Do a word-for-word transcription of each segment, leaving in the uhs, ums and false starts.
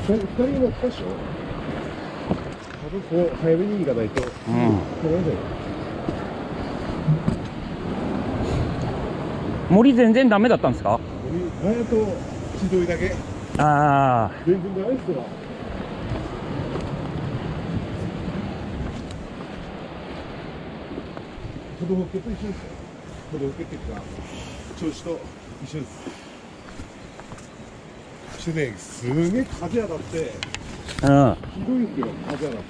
ふたり乗ったでしょ。多分こう早めに行かないと。うん。 森全然ダメだったんですか？ 森、あやと千鳥だけ。ああ。全然ダメですわ。ほどほけと一緒ですよ。ほどほけっていうか、調子と一緒です。そしてね、すげえ風当たって、うん、ひどいんですよ、風当たって。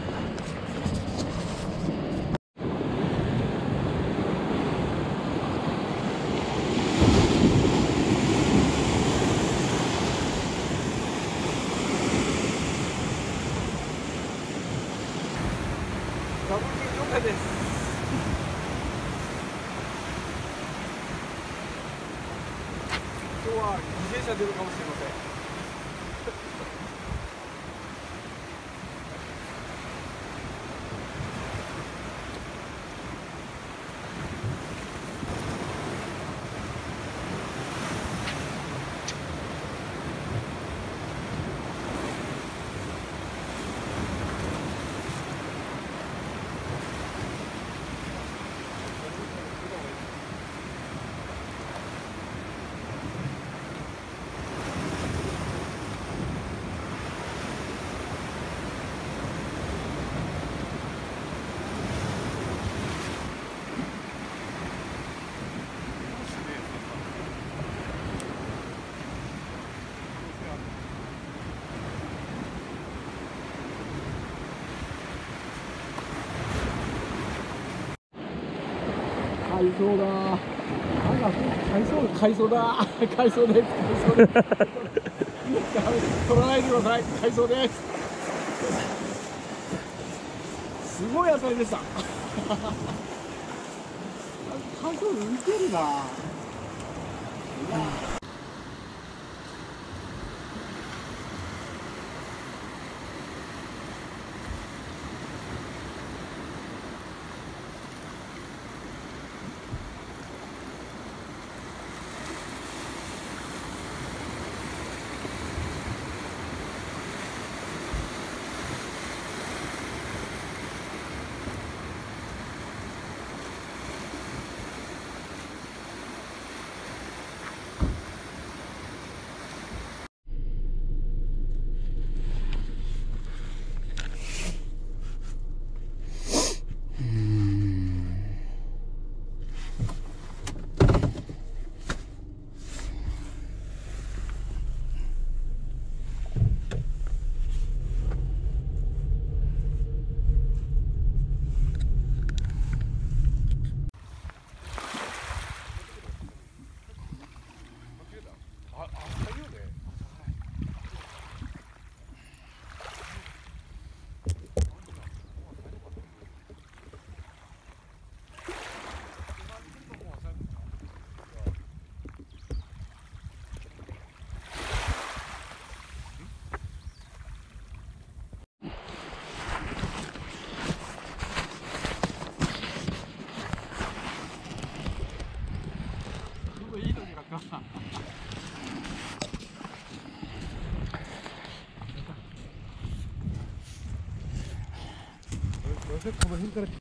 ダブル系状態です。今日は自転車出るかもしれません。海藻だ。なんか海藻、海藻だ。海藻です。海藻です。取らないでください。海藻です。すごい当たりでした。海藻浮いてるな。うわ。 この辺から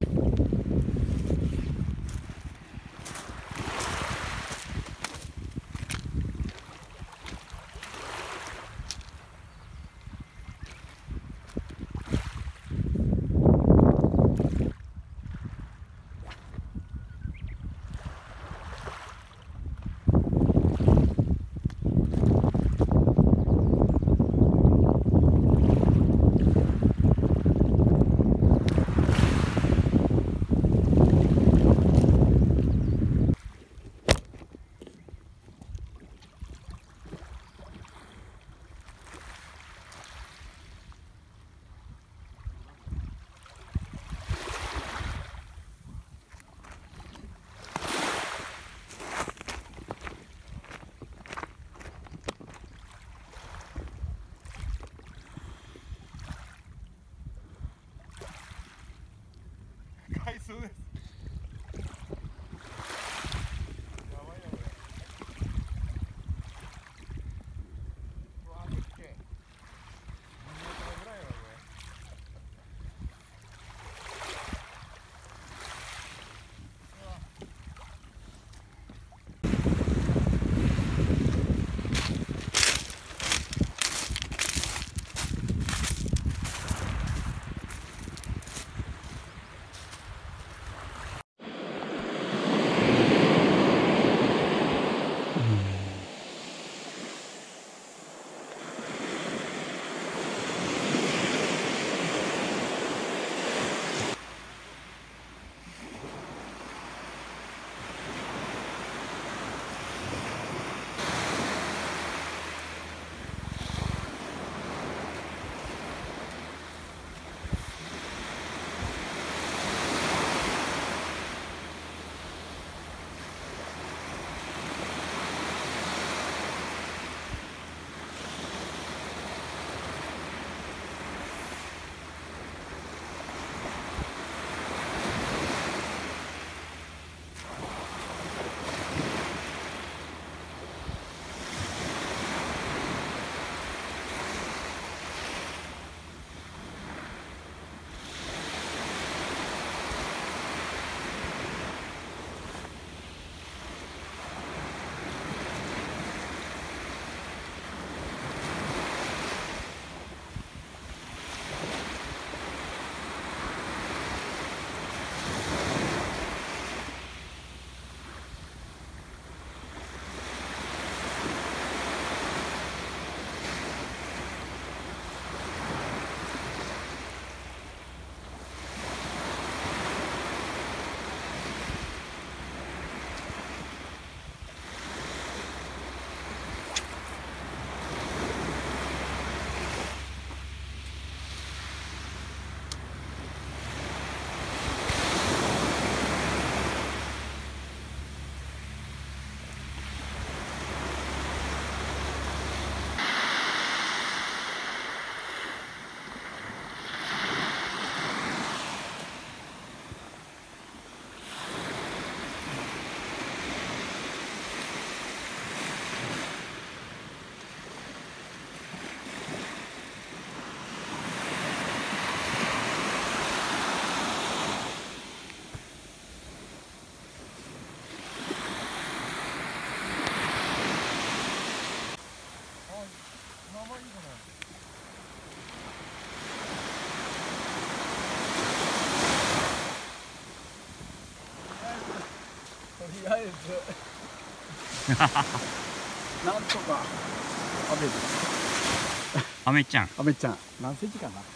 なんとかアメアメちゃん。 アメちゃん何センチかな。こ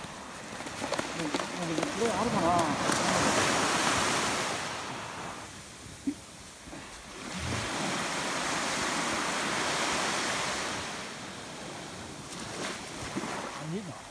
れあるかな。見えな。